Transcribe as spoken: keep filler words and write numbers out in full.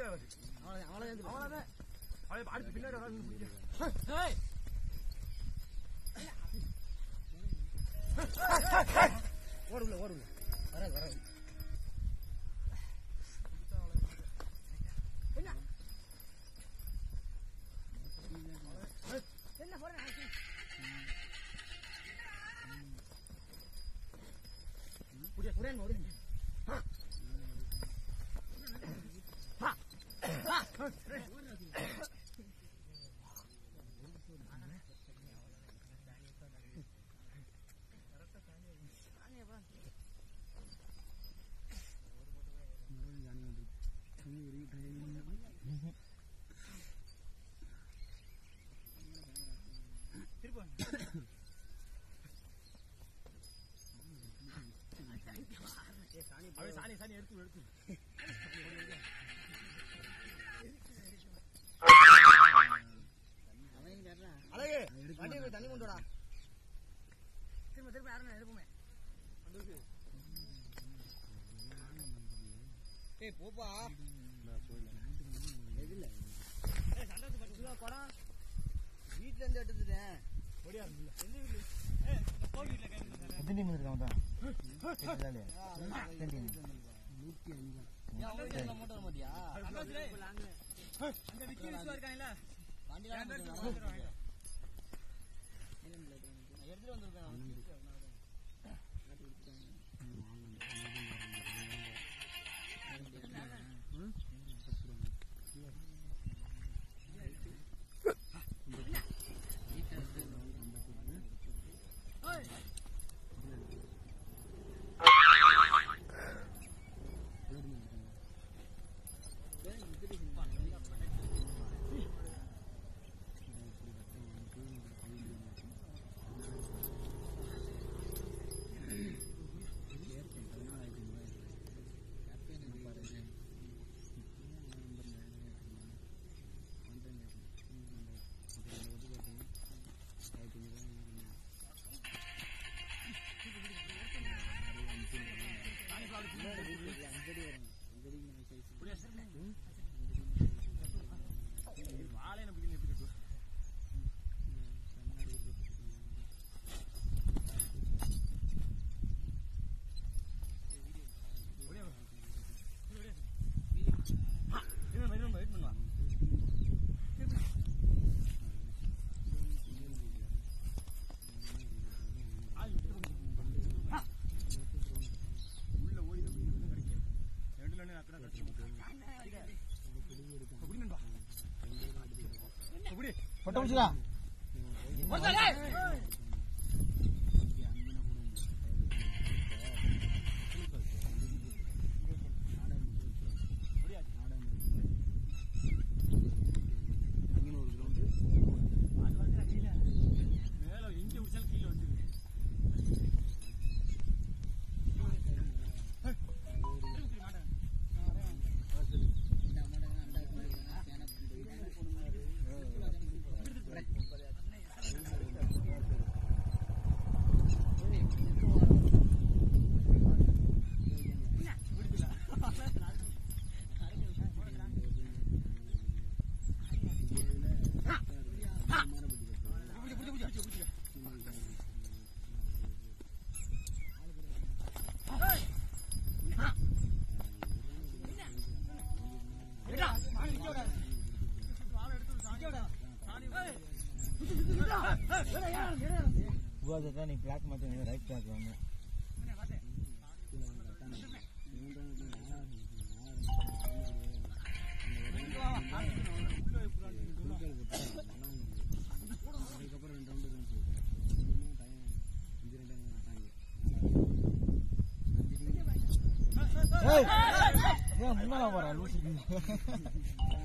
அடுத்து பின்னாடி ஓடுல ஓடுல வர வர என்ன போறேன் புடியா புடியா ஓடு ஹா ஹா சாணி சாணி எடுத்து எடுத்து அழகு வண்டி தண்ணி கொண்டு வாடா திரும்ப திரும்ப யாரும் எடுப்போமே ஏய் போப்பா படம் வீட்டுல இருந்து எடுத்துட்டேன் எத்தனை மணி இருக்கான் தான் நூத்தி அஞ்சு மோட்டர் மாட்டியா எடுத்துட்டு வந்திருக்கேன் Potong sila. Gua ada nih plat macam ini right plat warna. Hey, ya mana orang lu sih?